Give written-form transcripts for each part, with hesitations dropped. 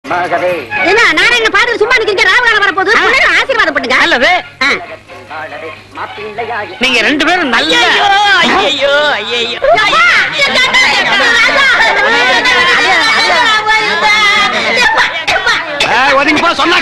என்ன நாராயண பாட்டு சும்மா நிக்கிறீங்க? ராவகாலம் வரப்போகுது, ஆசீர்வாதம் பண்ணுங்க. நல்லது. நீங்க ரெண்டு பேரும் நல்ல ஒதுங்கி போ சொன்னா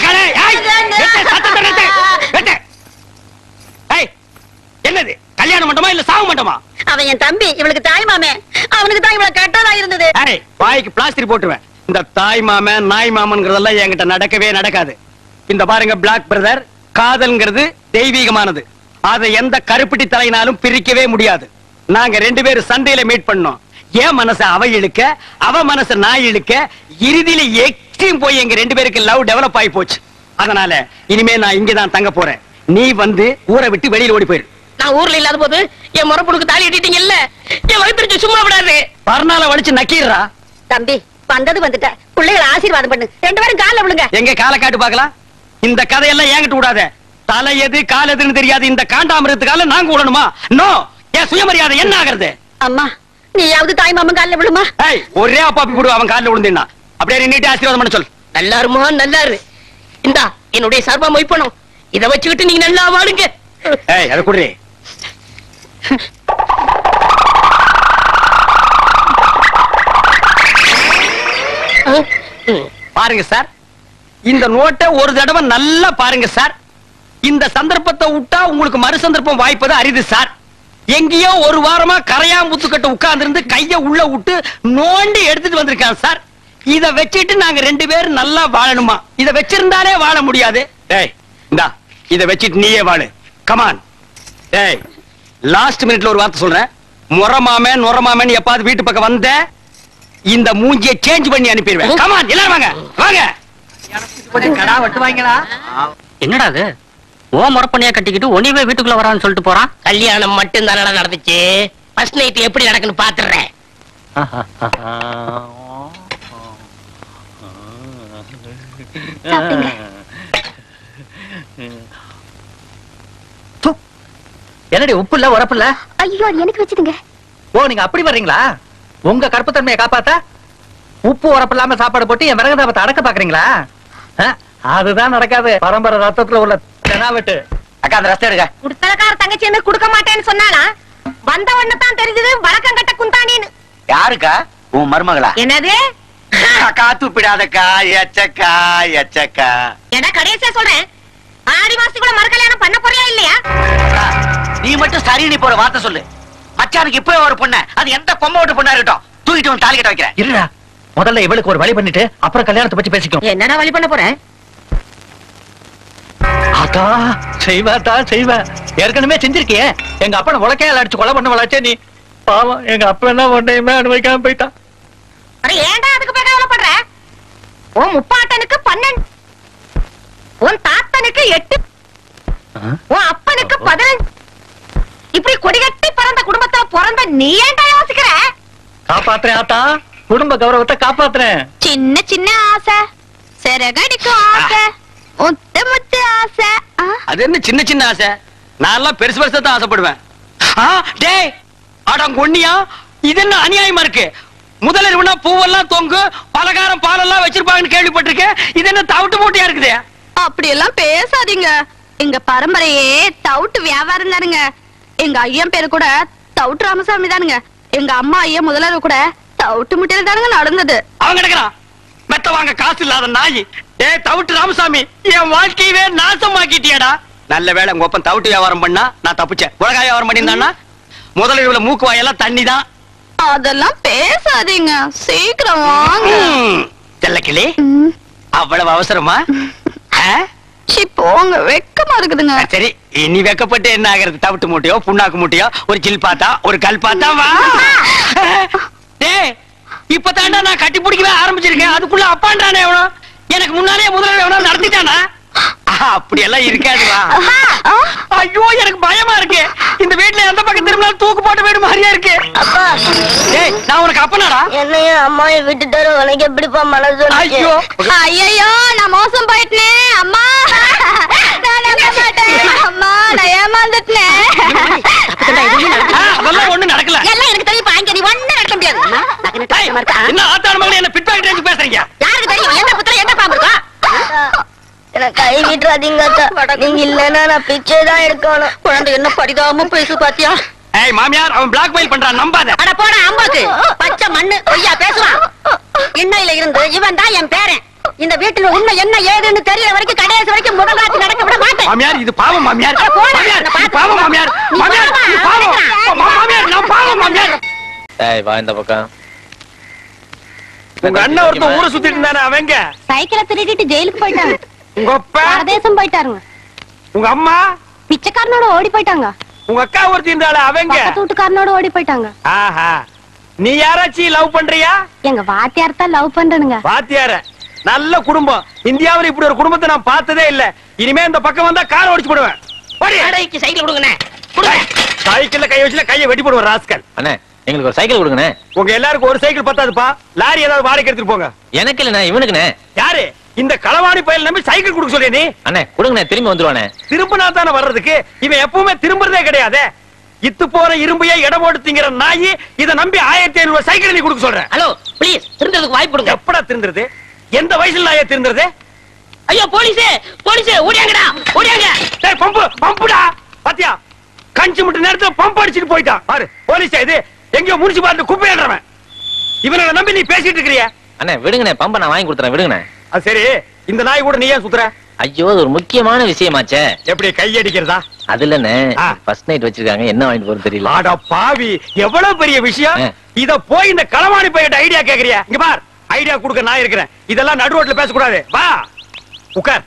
என்னது கல்யாணம் மண்டமா இல்ல சாவு மண்டமா? அவன் என் தம்பி, இவளுக்கு தாய் மாமே. அவனுக்கு தான் இவ்வளவு கெட்டதா இருந்தது. வாய்க்கு பிளாஸ்டிக் போட்டுருவேன். இந்த தாய் மாமன் நாய் மாமன்கிறதெல்லாம் என்கிட்ட நடக்கவே நடக்காது. இந்த பாருங்க பிளாக் பிரதர், காதல்ங்கிறது தெய்வீகமானது. அதை எந்த கருப்பிட்டி தலையினாலும் பிரிக்கவே முடியாது. நாங்க ரெண்டு பேரும் சண்டையில மீட் பண்ணோம். என் மனசை அவ இழுக்க, அவ மனசை நான் இழுக்க, இறுதியில எக்ஸ்ட்ரீம் போய் எங்க ரெண்டு பேருக்கு லவ் டெவலப் ஆகி போச்சு. அதனால இனிமே நான் இங்கதான் தங்க போறேன். நீ வந்து ஊரை விட்டு வெளியில ஓடி போயிரு. நான் ஊர்ல இல்லாத போது என் முறப்புடுக்கு தாலி கட்டிட்டீங்க இல்ல, என் வயிற்று சும்மா விடாது. பர்னால வலிச்சு நக்கீரா. தம்பி வந்தது வந்துட்ட, பிள்ளைகளை ஆசீர்வாதம் பண்ணு. ரெண்டு பேரும் கால விழுங்க. எங்க காலை காட்டு பாக்கலாம். இந்த கதையெல்லாம் ஏங்கிட்டு விடாத. தலை எது கால் எதுன்னு தெரியாது இந்த காண்டாமிருத்துக்கால நாங்க விடணுமா? நோ. என் சுயமரியாதை என்ன ஆகிறது? அம்மா நீயாவது தாய் மாமன் காலில் விழுமா? ஒரே அப்பாப்பி போடு, அவன் காலில் விழுந்தா அப்படியே நீட்டு ஆசீர்வாதம் பண்ண சொல். நல்லாருமா? நல்லாரு. இந்தா என்னுடைய சார்பா மொய்ப்பணும். இதை வச்சுக்கிட்டு நீங்க நல்லா வாடுங்க. அதை குடுறே. பாருங்க சார், இந்த நோட்டை ஒரு தடவை நல்லா பாருங்க சார். இந்த சந்தர்ப்பத்தை விட்டா உங்களுக்கு மறு சந்தர்ப்பம் வாய்ப்பது அரிது சார். எங்கேயோ ஒரு வாரமா கரையாம்புத்து கட்ட உட்கார்ந்து இருந்து கைய உள்ள விட்டு நோண்டி எடுத்துட்டு வந்திருக்கான் சார். இத வச்சிட்டு நாங்க ரெண்டு பேரும் நல்லா வாழணுமா? இத வச்சிருந்தாலே வாழ முடியாது. இந்தா இத வச்சிட்டு நீயே வாழு. கமான். லாஸ்ட் மினிட்ல ஒரு வார்த்தை சொல்றேன். முறமாமன் நுறமாமன் எப்பாவது வீட்டு பக்கம் வந்த இந்த மூஞ்சியை சேஞ்ச் பண்ணி அனுப்பிடுவேன். கமான் எல்லாரும் வாங்க வாங்க. கடா வெட்டுவாங்களா? என்னடா அது? ஓ முறப்பண்ணியா கட்டிக்கிட்டு ஒனிவே வீட்டுக்குள்ள வரான்னு சொல்லிட்டு போறான். கல்யாணம் மட்டும் தானடா நடந்துச்சு. ஃபர்ஸ்ட் நைட் எப்படி நடக்குன்னு பாத்துறேன். என்னடி உப்பு இல்ல உரப்பு இல்ல? ஐயோ எனக்கு வச்சுதுங்க. ஓ நீங்க அப்படி வர்றீங்களா? உங்க கற்புத்தன்மையை காப்பாத்த உப்பு உரப்பு இல்லாம சாப்பாடு போட்டு என் விறகு தாபத்தை அடக்க பாக்குறீங்களா? அதுதான் நடக்காது. பரம்பரை ரத்தத்துல உள்ள தெனாவெட்டு. அக்கா அந்த ரஸ்தை எடுக்க. குடுத்தலக்கார தங்கச்சி என்ன குடுக்க மாட்டேன்னு சொன்னானா? வந்த ஒண்ணு தான் தெரிஞ்சது வழக்கம் கட்ட குந்தானின்னு. யாருக்கா? உன் மருமகளா? என்னது? காத்து பிடாதக்கா. எச்சக்கா எச்சக்கா. என்ன கடைசியா சொல்றேன், ஆடி மாசத்துக்குள்ள மறு கல்யாணம் பண்ண போறியா இல்லையா? நீ மட்டும் சரி நீ போற வார்த்தை சொல்லு. மச்சானுக்கு இப்ப ஒரு பொண்ணு, அது எந்த பொம்மை விட்டு பொண்ணா இருக்கட்டும், தூக்கிட்டு வந்து தாலி கட்ட வைக்கிறேன். இருடா, முதல்ல இவளுக்கு ஒரு வழி பண்ணிட்டு அப்புறம் கல்யாணத்தை பத்தி பேசிக்கும். என்னடா வழி பண்ண போறேன்? அதா செய்வாதா செய்வ. ஏற்கனவே செஞ்சிருக்கியே. எங்க அப்பனை உலக்கையால அடிச்சு கொலை பண்ண வளர்ச்சே நீ. பாவம் எங்க அப்பா என்ன ஒன்றையுமே அனுபவிக்காம போயிட்டான். ஏன்டா அதுக்கு போய் கவலைப்படுற? உன் முப்பாட்டனுக்கு 12, உன் தாத்தனுக்கு 8, உன் அப்பனுக்கு 15. இப்படி கொடிகட்டி பிறந்த குடும்பத்துல பிறந்த நீ ஏன்டா யோசிக்கிற? காப்பாத்துறேன் ஆத்தா, குடும்ப கௌரவத்தை காப்பாத்துறேன். சின்ன சின்ன ஆசை, சிறகடிக்கும் ஆசை, முத்து முத்து ஆசை. அது என்ன சின்ன சின்ன ஆசை? நான் எல்லாம் பெருசு பெருசா தான் ஆசைப்படுவேன். டேய் அடங்கொன்னியா, இது என்ன அநியாயமா இருக்கு? முதல்ல பூவெல்லாம் தொங்கு, பலகாரம் பாலெல்லாம் வச்சிருப்பாங்கன்னு கேள்விப்பட்டிருக்கேன். இது என்ன தவிட்டு மூட்டையா இருக்குது? அப்படி எல்லாம் பேசாதீங்க. எங்க பரம்பரையே தவுட்டு வியாபாரம் தானுங்க. எங்க ஐயன் பேரு கூட தவுட்டு ராமசாமி தானுங்க. எங்க அம்மா ஐயன் முதலரு கூட தவுட்டு முட்டையில தானுங்க நடந்தது. அவங்க கிடக்குறான் மெத்த வாங்க காசு இல்லாத நாய். தவுட்டு ராமசாமி, என் வாழ்க்கையவே நாசமாக்கிட்டியாடா. நல்ல வேளை உங்க ஒப்பன் தவுட்டு வியாபாரம் பண்ணா நான் தப்பிச்சேன். உலகாய வியாபாரம் பண்ணியிருந்தான்னா முதல்ல மூக்கு வாயெல்லாம் தண்ணி தான். அதெல்லாம் பேசாதீங்க, சீக்கிரம் வாங்க. செல்லக்கிளி, அவ்வளவு அவசரமா? போங்க, வெக்கமா இருக்குதுங்க. சரி, நீ வெக்கப்பட்டு என்ன ஆகிறது? தவிட்டு மூட்டையோ புண்ணாக்கு மூட்டையோ ஒரு சில் பாத்தா ஒரு கல் பாத்தா வா. இப்பதாண்டா நான் கட்டி பிடிக்கவே ஆரம்பிச்சிருக்கேன். அதுக்குள்ள அப்பாண்டானே எவனோ எனக்கு முன்னாலே முதல்ல எவனோ நடத்திட்டானா? அப்படி எல்லாம் இருக்காது வா. ஐயோ எனக்கு பயமா இருக்கு. இந்த வீட்டுல எந்த பக்கம் திரும்பினாலும் தூக்கு போட்டு வீடு மாதிரியா இருக்கு. நான் உனக்கு அப்பனாடா. என்னையும் அம்மாவை விட்டுட்டு உனக்கு எப்படிப்பா மனசு? ஐயோ ஐயோ நான் மோசம் போயிட்டேன் அம்மா. அம்மா நான் ஏமாந்துட்டேன். அதெல்லாம் ஒண்ணு நடக்கல. எல்லாம் எனக்கு தெரியும். நீ ஒண்ணு நடக்க முடியாது. என்ன ஆத்தான மகளே என்ன பிட் பாக்கெட் பேசுறீங்க? யாருக்கு தெரியும்? என்ன புத்திர என்ன கை விட்டுறாதீங்க அக்கா. நீங்க இல்லன்னா நான் பிச்சை தான் எடுக்கணும். குழந்தை என்ன பரிதாபமா பேசு பாத்தியா? ஏய் மாமியார், அவன் பிளாக்மெயில் பண்றான், நம்பாத. அட போடா அம்பாக்கு. பச்சை மண்ணு பொய்யா பேசுவான். இன்னையில இருந்து இவன் தான் என் பேரன். இந்த வீட்டுல உண்மை என்ன ஏதுன்னு தெரியற வரைக்கும் கடைசி வரைக்கும் முகங்காட்சி நடக்க விட மாட்டேன். மாமியார், இது பாவம் மாமியார். மாமியார், இது பாவம் மாமியார். நீ மாமியார், பாவம், இது பாவம். நடக்கிறான். மாமியார், நான் பாவம் மாமியார். ஏய் வா இந்த பக்கம். உங்க அண்ணன் ஒருத்தன் ஊரை சுத்திட்டு இருந்தானே, அவங்க சைக்கிளை திருடிட்டு ஜெயிலுக்கு போயிட்டாங்க. உங்க அப்பா, பரதேசம் போயிட்டாருங்க. உங்க அம்மா, பிச்சைக்காரனோட ஓடி போயிட்டாங்க. உங்க அக்கா ஒருத்தி இருந்தாளே, அவங்க பக்கத்து வீட்டுக்காரனோட ஓடி போயிட்டாங்க. ஆஹா, நீ யாராச்சும் லவ் பண்றியா? எங்க வாத்தியார் தான் லவ் பண்றனுங்க. வாத்தியார, நல்ல குடும்பம். இந்தியாவுல இப்படி ஒரு குடும்பத்தை நான் பார்த்ததே இல்ல. இனிமே இந்த பக்கம் வந்தா கார் ஓடிச்சு போடுவேன். கடைக்கு சைக்கிள் கொடுங்கண்ணே. கொடுங்க. சைக்கிள்ல கை வச்சுல கையை வெட்டி போடுவேன் ராஸ்கல். அண்ணே எங்களுக்கு ஒரு சைக்கிள் கொடுங்கண்ணே. உங்க எல்லாருக்கும் ஒரு சைக்கிள் பத்தாதுப்பா. லாரி ஏதாவது வாடகை எடுத்துட்டு போங்க. எனக்கு இல்லண்ணே, இவனுக்குண்ணே. யாரு இந்த களவாணி பயல் நம்பி சைக்கிள் கொடுக்க சொல்றியா நீ? அண்ணே கொடுங்கண்ணே, திரும்பி வந்துருவானே. திரும்பினா தானே வர்றதுக்கு. இவன் எப்பவுமே திரும்புறதே கிடையாது. இத்து போற இரும்பையே இடம் போட்டு திங்கிற நாயி இதை நம்பி 1500 சைக்கிள் நீ கொடுக்க சொல்ற. ஹலோ ப்ளீஸ் திருந்ததுக்கு வாய்ப்பு கொடுங்க. எப்படா திருந்துறது? எந்த வயசுல நாயே திருந்துறது? ஐயோ போலீஸே போலீஸே ஓடியாங்கடா ஓடியாங்க. டேய் பம்புடா. பாத்தியா, கஞ்சி முட்டு நேரத்துல பம்ப் அடிச்சிட்டு போயிட்டான் பாரு. போலீஸ் இது எங்கயோ முனிசிபாலிட்டி குப்பைன்றவன். இவனை நம்பி நீ பேசிட்டு இருக்கறியா? அண்ணே விடுங்கண்ணே, பம்ப நான் வாங்கி கொடுத்துறேன், விடுங்கண்ணே. அது சரி, இந்த நாய் கூட நீ ஏன் சுத்துற? ஐயோ அது ஒரு முக்கியமான விஷயமாச்சே. எப்படி கையடிக்கிறதா? அது இல்லண்ணே, ஆ. ஃபர்ஸ்ட் நைட் வச்சிருக்காங்க, என்ன வாங்கிட்டு போறது தெரியல. ஆடா பாவி, எவ்வளவு பெரிய விஷயம். இத போய் இந்த களவாணி பையட்ட ஐடியா கேக்குறியா? இங்க பார், ஐடியா கொடுக்க நான் இருக்கிறேன். இதெல்லாம் நடு ரோட்ல பேசக்கூடாது. வா உட்கார்.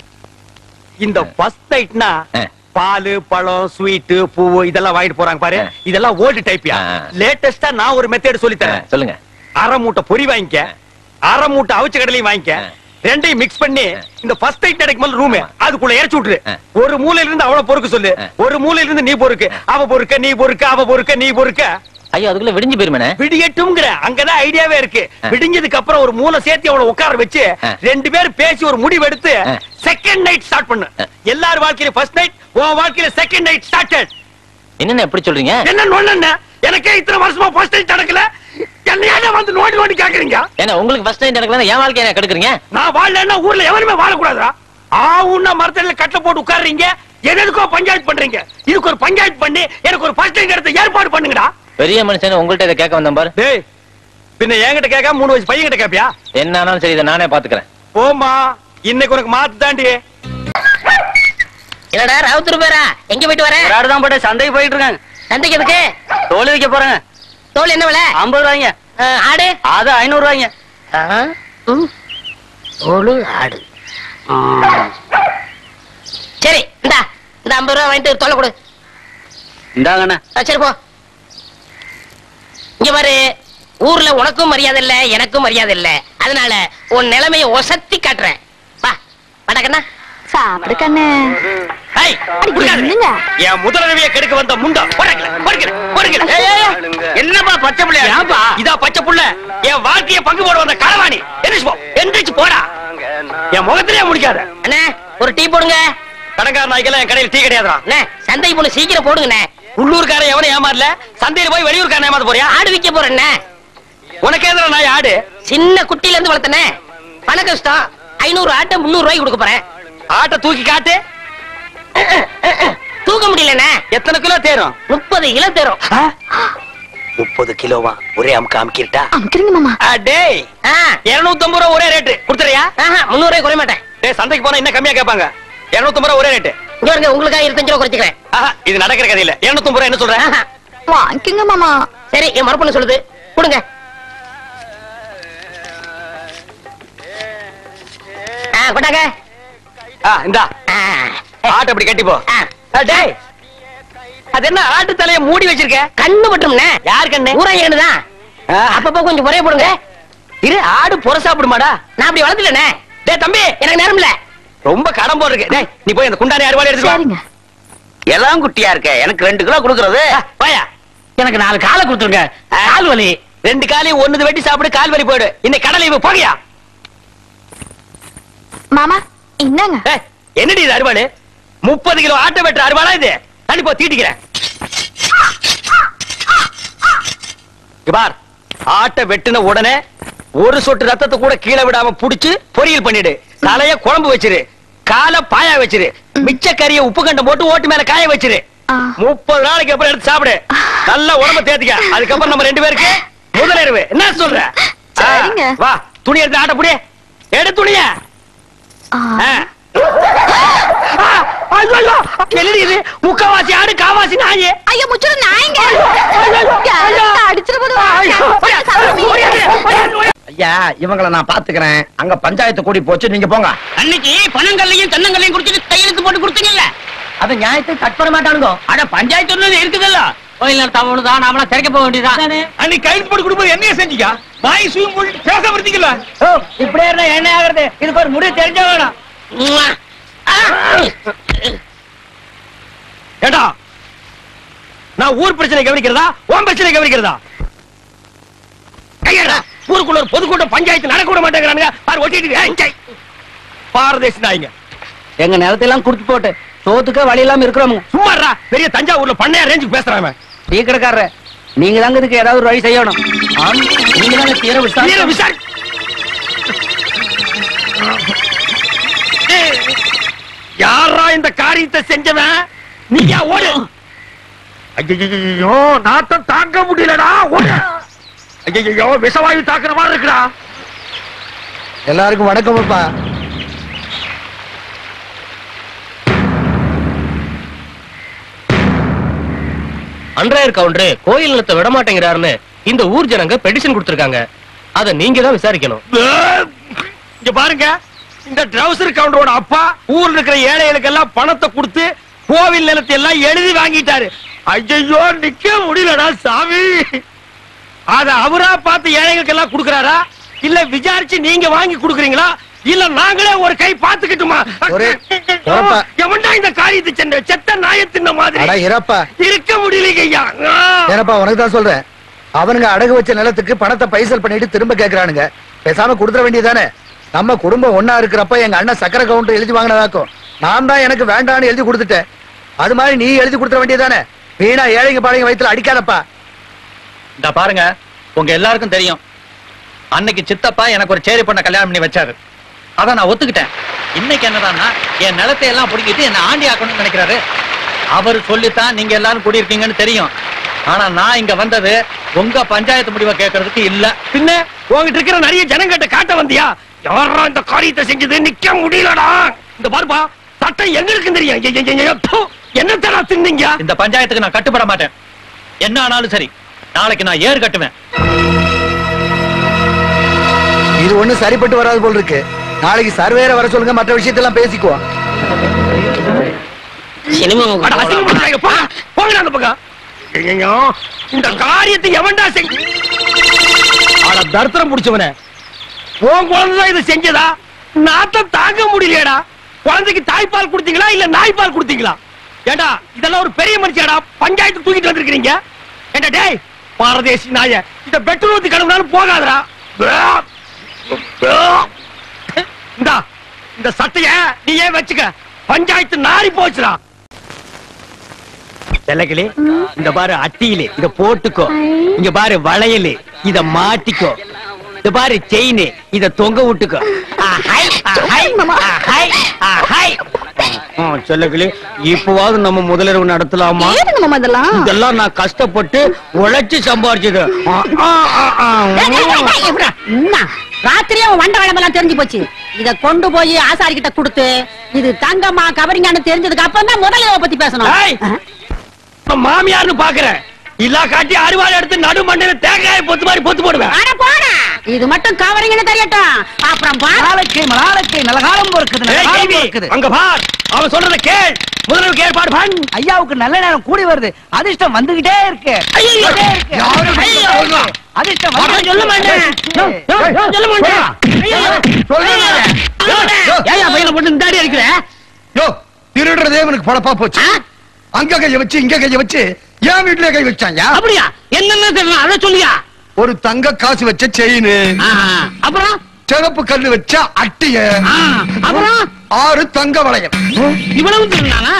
இந்த ஃபர்ஸ்ட் நைட்னா பாலு பழம் ஸ்வீட் பூ இதெல்லாம் வாங்கிட்டு போறாங்க பாரு. இதெல்லாம் ஓல்டு டைப்யா. லேட்டஸ்டா நான் ஒரு மெத்தட் சொல்லி தரேன். சொல்லுங்க. அரை மூட்டை பொரி வாங்கிக்க, அரை மூட்டை அவிச்ச கடலையும் வாங்கிக்க. ரெண்டையும் மிக்ஸ் பண்ணி இந்த ஃபர்ஸ்ட் நைட் நடக்கும் ரூம் அதுக்குள்ள இறச்சி விட்டுரு. ஒரு மூலையில இருந்து அவளை பொறுக்க சொல்லு, ஒரு மூலையில இருந்து நீ பொறுக்கு. அவ பொறுக்க நீ பொறுக்க, அவ பொறுக்க நீ பொறுக்க. ஐயோ அதுக்குள்ள விடிஞ்சு போயிருமே. விடியட்டும்ங்கற அங்கதான் ஐடியாவே இருக்கு. விடிஞ்சதுக்கு அப்புறம் ஒரு மூளை சேர்த்து அவளை உட்கார வச்சு ரெண்டு பேரும் பேசி ஒரு முடிவு எடுத்து செகண்ட் நைட் ஸ்டார்ட் பண்ணு. எல்லார் வாழ்க்கையில ஃபர்ஸ்ட் நைட், உன் வாழ்க்கையில செகண்ட் நைட் ஸ்டார்டட். என்னென்ன எப்படி சொல்றீங்க? என்ன நொண்ண? எனக்கே இத்தனை வருஷமா ஃபர்ஸ்ட் நைட் நடக்கல. என்னையால வந்து நோண்டி நோண்டி கேக்குறீங்க? ஏன்னா உங்களுக்கு ஃபர்ஸ்ட் நைட் நடக்கல, என் வாழ்க்கைய என்ன கெடுக்குறீங்க? நான் வாழலன்னா ஊர்ல எவனுமே வாழக்கூடாதா? ஆவுன்னா மரத்தடியில கட்டை போட்டு உட்கார்றீங்க, எதுக்கோ பஞ்சாயத்து பண்றீங்க. இதுக்கு ஒரு பஞ்சாயத்து பண்ணி எனக்கு ஒரு ஃபர்ஸ்ட் நைட் எடுத்து ஏற்பாடு பண்ணுங்கடா. பெரிய மனுஷன் உங்கள்ட்ட இதை கேட்க வந்தேன் பாரு. டேய், பின்ன என்கிட்ட கேட்காம 3 வயசு பையன் கிட்ட கேப்பியா? என்ன ஆனாலும் சரி, இதை நானே பாத்துக்கிறேன். போமா, இன்னைக்கு உனக்கு மாத்து தாண்டி. என்னடா ராவுத்தர் பேரா, எங்க போயிட்டு வர? ஒரு ஆடுதான் போட்டு சந்தைக்கு போயிட்டு இருக்காங்க. சந்தைக்கு எதுக்கு? தோல் வைக்க போறாங்க. தோல் என்ன விலை? 50 ரூபாய்ங்க. ஆடு அது 500 ரூபாய்ங்க. தோல் ஆடு. சரி இந்த 50 ரூபாய் வாங்கிட்டு தோலை கொடு. இந்தாங்கண்ணா. சரி போ. இங்க பாரு, ஊர்ல உனக்கும் மரியாதை இல்ல, எனக்கும் மரியாதை இல்ல. அதனால உன் நிலைமையை ஒசத்தி காட்டுறேன். வா வடக்கண்ணா. சாப்பிடு கண்ணு. ஏய், என்னங்க? என் முதலமையை கெடுக்க வந்த முண்டா. என்னப்பா பச்சை புள்ள? ஏன்பா இதா பச்சை புள்ள? என் வாழ்க்கைய பங்கு போட வந்த களவாணி. எந்திரிச்சு போடா. என் முகத்திலே முடிக்காத. அண்ணே ஒரு டீ போடுங்க. கடங்கார நாய்க்கெல்லாம் என் கடையில் டீ கிடையாதுடா. அண்ணே சந்தைக்கு போன சீக்கிரம் போடுங்கண்ணே. உள்ளூர்காரன் எவனும் ஏமாறல. சந்தையில போய் வெளியூர்காரன் ஏமாத்த போறியா? ஆடு விற்க போறேண்ணே. உனக்கு எதிர நாய் ஆடு? சின்ன குட்டில இருந்து வளர்த்தனே. பண கஷ்டம். 500 ஆட்டை 300 ரூபாய்க்கு கொடுக்க போறேன். ஆட்டை தூக்கி காட்டு. தூக்க முடியலண்ணே. எத்தனை கிலோ தேரும்? 30 கிலோ தேரும். 30 கிலோவா? ஒரே அமுக்க அமுக்கிட்டா? அமுக்குறீங்க மாமா. டேய், 250 ரூபா ஒரே ரேட்டு கொடுத்துறியா? 300 ரூபாய் குறைய மாட்டேன். டேய், சந்தைக்கு போனா இன்னும் கம்மியா கேட்பாங்க. 250 ரூபா ஒரே ரேட்டு. இங்க வருங்க, உங்களுக்காக 25 ரூபா குறைச்சிக்கிறேன். இது நடக்கிற கதை இல்ல. 250 ரூபா என்ன சொல்றேன்? வாங்கிக்கங்க மாமா. சரி, என் மறுப்பண்ண சொல்லுது, கொடுங்க. கொண்டாங்க. இந்தா ஆட்டை அப்படி கட்டி போ. டேய், அது என்ன ஆட்டு தலைய மூடி வச்சிருக்க? கண்ணு பட்டும்ண்ணே. யார் கண்ணு? ஊராங்க கண்ணுதான். அப்பப்போ கொஞ்சம் குறைய போடுங்க. இரு, ஆடு புற சாப்பிடுமாடா? நான் அப்படி வளர்த்துலண்ணே. டேய் தம்பி, எனக்கு நேரம் இல்ல. ரொம்ப கடன் போல் இருக்கு. டேய், நீ போய் அந்த குண்டானி அறுவாளை எடுத்து சரிங்க. எல்லாம் குட்டியா இருக்க. எனக்கு 2 கிலோ கொடுக்கறது. வாயா, எனக்கு 4 காலை கொடுத்துருங்க. கால் வலி. 2 காலையும் ஒண்ணு வெட்டி சாப்பிடு, கால் வலி போயிடு. இன்னைக்கு கடலை இவ போகியா? மாமா இந்தாங்க. என்னடி இது அறுவாளு? 30 கிலோ ஆட்டை வெட்டுற அறுவாளா இது? தண்ணி போ, தீட்டிக்கிறேன். பார், ஆட்டை வெட்டுன உடனே ஒரு சொட்டு ரத்தத்தை கூட கீழே விடாம புடிச்சு பொரியல் பண்ணிடு. தலைய குழம்பு வச்சிரு. காலை பாயா வச்சிரு, மிச்ச கறிய உப்பு கண்டம் போட்டு ஓட்டு மேல காய வச்சிரு. 30 நாளைக்கு அப்புறம் எடுத்து சாப்பிடு. நல்ல உடம்ப தேத்திக்க. அதுக்கப்புறம் நம்ம 2 பேருக்கு முதலிரவு. என்ன சொல்ற? வா, துணி எடுத்து ஆட்ட புடி. எடு துணிய. முக்கவாசி ஆடு, காவாசி நாயே. ஐயோ முச்சுரு நாய்ங்க. அடிச்சிரு ஐயா, இவங்கள நான் பாத்துக்கிறேன். அங்க பஞ்சாயத்து கூடி போச்சு, நீங்க போங்க. அன்னைக்கு பணங்கள்லையும் தென்னங்கள்லையும் குடிச்சிட்டு கையெழுத்து போட்டு கொடுத்தீங்கல்ல, அது நியாயத்தை கட் பண்ண மாட்டானுங்க. அட பஞ்சாயத்து இருக்குதுல்ல, கோயில் நடத்தாமதான் நாமளா திறக்க போக வேண்டியதான். அன்னைக்கு கைது போட்டு கொடுக்கும்போது என்ன செஞ்சீங்க? வாய் சூம் போட்டு பேச வருத்தீங்கல்ல. இப்படியே இருந்தா என்ன ஆகுறது? இதுக்கு ஒரு முடிவு தெரிஞ்ச வேணும். ஏடா, நான் ஊர் பிரச்சனை கவனிக்கிறதா, உன் பிரச்சனை கவனிக்கிறதா? கையடா, ஊருக்குள்ள ஒரு பொதுக்கூட்டம் பஞ்சாயத்து நடக்க விட மாட்டேங்கிறானுங்க. பாரு ஒட்டிட்டு பாரதேசி நாய்ங்க. எங்க நிலத்தெல்லாம் குடுத்து போட்டு சோத்துக்க வழி இல்லாம இருக்கிறோம். சும்மாடா, பெரிய தஞ்சாவூர்ல பண்ணையா ரேஞ்சுக்கு பேசுறாங்க. டீ கடைக்காரர, நீங்க தாங்க இதுக்கு ஏதாவது ஒரு வழி செய்யணும். நீங்க தாங்க தீர விசாரி. யாரா இந்த காரியத்தை செஞ்சவன்? நீங்க ஓடு. ஐயோ, நாட்டம் தாங்க முடியலடா. ஓடு. ஐயோ, விஷவாயு தாக்குற மாதிரி இருக்குடா. எல்லாருக்கும் வணக்கம்ப்பா. அன்றாயர் கவுண்டரு கோயில் நிலத்தை விட மாட்டேங்கிறாருன்னு இந்த ஊர் ஜனங்க பெட்டிஷன் கொடுத்திருக்காங்க. அத நீங்க தான் விசாரிக்கணும். இங்க பாருங்க, இந்த ட்ரௌசர் கவுண்டரோட அப்பா ஊர்ல இருக்கிற ஏழைகளுக்கு எல்லாம் பணத்தை கொடுத்து கோவில் நிலத்தை எல்லாம் எழுதி வாங்கிட்டாரு. ஐயோ, நிக்க முடியலடா சாமி. அத அவரா பார்த்து ஏழைகளுக்கு எல்லாம் கொடுக்கறாரா, இல்ல விசாரிச்சு நீங்க வாங்கி கொடுக்கறீங்களா, இல்ல நாங்களே ஒரு கை பாத்துக்கிட்டுமா? எவன்டா இந்த காரியத்தை சென்ற செத்த நாயத்தின் மாதிரி இருக்க முடியலைங்க ஐயா. ஏனப்பா உனக்கு தான் சொல்றேன். அவனுங்க அடகு வச்ச நிலத்துக்கு பணத்தை பைசல் பண்ணிட்டு திரும்ப கேக்குறானுங்க. பேசாம கொடுத்துட வேண்டியதானே. நம்ம குடும்பம் ஒன்னா இருக்கிறப்ப எங்க அண்ணன் சக்கரை கவுண்டர் எழுதி வாங்கினதாக்கும். நான் தான் எனக்கு வேண்டான்னு எழுதி கொடுத்துட்டேன். அது மாதிரி நீ எழுதி கொடுத்துட வேண்டியதானே. வீணா ஏழைங்க பாளைங்க வயித்துல அடிக்காதப்பா. இந்த பாருங்க, உங்க எல்லாருக்கும் தெரியும், அன்னைக்கு சித்தப்பா எனக்கு ஒரு சேரி பண்ண கல்யாணம் பண்ணி வச்சாரு. அத நான் ஒத்துக்கிட்டேன். இன்னைக்கு என்னதான்னா, என் நிலத்தை எல்லாம் புடிங்கிட்டு என்ன ஆண்டி ஆக்கணும்னு நினைக்கிறாரு. அவரு சொல்லித்தான் நீங்க எல்லாரும் கூடியிருக்கீங்கன்னு தெரியும். ஆனா நான் இங்க வந்தது உங்க பஞ்சாயத்து முடிவை கேட்கறதுக்கு இல்ல. பின்ன உங்ககிட்ட இருக்கிற நிறைய ஜனங்கிட்ட காட்ட வந்தியா? யாரா இந்த காரியத்தை செஞ்சது? நிக்க முடியலடா. இந்த பாருப்பா, சட்டம் எங்களுக்கு தெரியும். என்ன தரா தின்னீங்க? இந்த பஞ்சாயத்துக்கு நான் கட்டுப்பட மாட்டேன். என்ன ஆனாலும் சரி, நாளைக்கு நான் ஏறு கட்டுவேன். இது ஒண்ணு சரிப்பட்டு வராது போல் இருக்கு. நாளைக்கு சர்வேரை வர சொல்லுங்க, மற்ற விஷயத்தெல்லாம் பேசிக்குவோம். இந்த காரியத்தை எவன்டா செஞ்ச? தர்த்தரம் முடிச்சவன உன் குழந்தை இதை செஞ்சதா? நாத்தம் தாங்க முடியலடா. குழந்தைக்கு தாய்ப்பால் கொடுத்தீங்களா இல்ல நாய்ப்பால் கொடுத்தீங்களா? ஏண்டா, இதெல்லாம் ஒரு பெரிய மனுஷியாடா. பஞ்சாயத்து தூக்கிட்டு வந்திருக்கீங்க. ஏண்டா டேய் பாரதேசி நாய, இந்த பெட்ரோல் ஊத்தி கலந்தாலும் போகாதடா. இந்த சட்டைய நீ ஏன் வச்சுக்க? பஞ்சாயத்து நாரி போச்சுடா. செல்லக்கிளி, இந்த பாரு அட்டியிலே இத போட்டுக்கோ. இங்க பாரு வளையல், இத மாட்டிக்கோ. இந்த பாரு செயின், இத தொங்க விட்டுக்கோ. செல்லக்கிளி, இப்பவாவது நம்ம முதலிரவு நடத்தலாமா? இதெல்லாம் நான் கஷ்டப்பட்டு உழைச்சு சம்பாரிச்சது. ராத்திரியே வண்ட வளமெல்லாம் தெரிஞ்சு போச்சு. இத கொண்டு போய் ஆசாரி கிட்ட கொடுத்து, இது தங்கம்மா கவரிங்கான்னு தெரிஞ்சதுக்கு அப்புறம் தான் முதலிரவை பத்தி பேசணும். மாமியார்னு பாக்குறேன். இல்லா காட்டி அறுவாள் எடுத்து நடு மண்ணில தேங்காய் பொத்து மாதிரி பொத்து போடுவேன். இது மட்டும் கவரிங்கன்னு தெரியட்டும். அப்புறம் நல்ல காலம் இருக்குது. அங்க பார், அவன் சொல்றத கேள். முதல்ல ஏற்பாடு பண்ணு. ஐயாவுக்கு நல்ல நேரம் கூடி வருது. அதிர்ஷ்டம் வந்துகிட்டே இருக்கு. அதிர்ஷ்டம் சொல்ல மாட்டேன். திருடுறதே அவனுக்கு பழப்பா போச்சு. அங்க கைய வச்சு இங்க கைய வச்சு என் வீட்டுல கை வச்சாங்க. அப்படியா? என்னன்னு தெரியல, அத சொல்லியா? ஒரு தங்க காசு வச்ச செயின், அப்புறம் சிவப்பு கல்லு வச்ச அட்டிய, அப்புறம் 6 தங்க வளையம். இவ்வளவு திருநானா?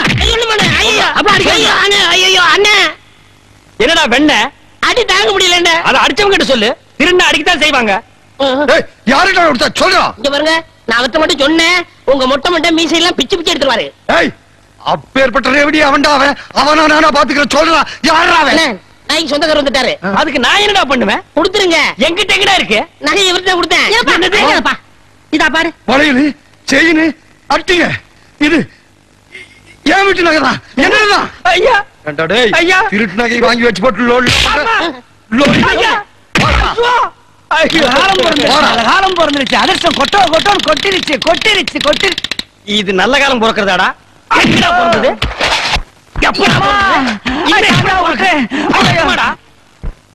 என்னடா வெண்ண அடி தாங்க முடியல. அதை அடிச்சவங்க கிட்ட சொல்லு. திருண்ணா அடிக்கத்தான் செய்வாங்க. யாருடா கொடுத்தா சொல்றா. இங்க பாருங்க, நான் அவர்கிட்ட மட்டும் சொன்னேன் உங்க மொட்டை மொட்டை மீசையெல்லாம் பிச்சு பிச்சு எடுத்துருவாரு. ஏய் அப்பேற்பட்ட ரேவடி அவன்டா அவனா நானா பாத்துக்கிறேன் சொல்றான். யாரா அவன்? நாய்க்கு சொந்தக்காரர் வந்துட்டாரு. அதுக்கு நான் என்னடா பண்ணுவேன்? கொடுத்துருங்க. எங்கிட்ட எங்கடா இருக்கு? நகை இவர்கிட்ட கொடுத்தேன். என்னப்பா? இதா பாரு. வளையலு செயினு அட்டிங்க இது ஏன் வீட்டு நகைதான் என்னதான்? ஐயா ஏண்டா டேய் ஐயா. திருட்டு நகை வாங்கி வச்சு போட்டு லோல் ஐயா காலம் பிறந்துருச்சு. அதிர்ஷ்டம் கொட்டிருச்சு. இது நல்ல காலம் பிறக்கிறதாடா? எப்படா பிறந்தது? எப்படா பிறந்தது?